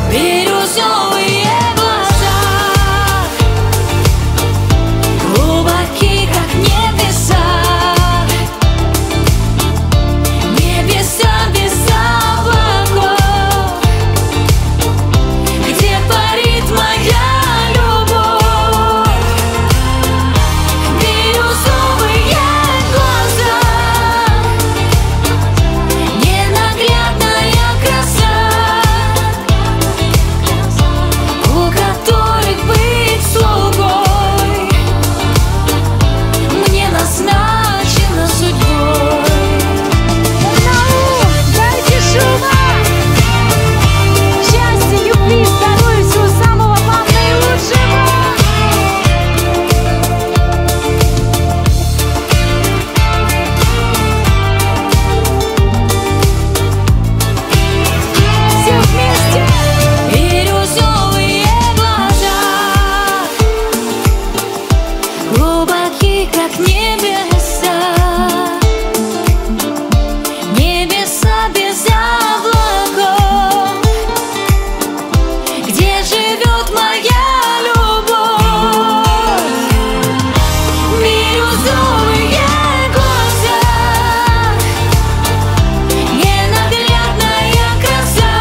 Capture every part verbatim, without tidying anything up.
Бирюзовые глаза, глубоки, как небеса, небеса без облаков, где парит моя любовь. Бирюзовые глаза, ненаглядная краса, у которых быть слугой мне назначено судьбой. Дайте шума! Счастья, любви, здоровья, всего самого главного и лучшего! Все вместе! Бирюзовые глаза, глубоки, как небеса, небеса без облаков, где живет моя любовь. Бирюзовые глаза, ненаглядная краса,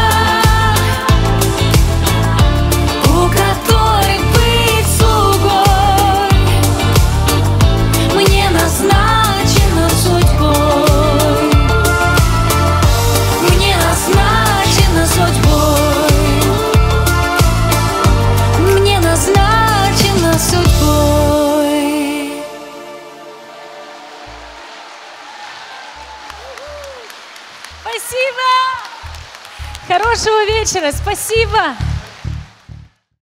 у которых быть слугой мне назначено судьбой. Мне назначено судьбой. Мне назначено судьбой. Спасибо! Хорошего вечера! Спасибо!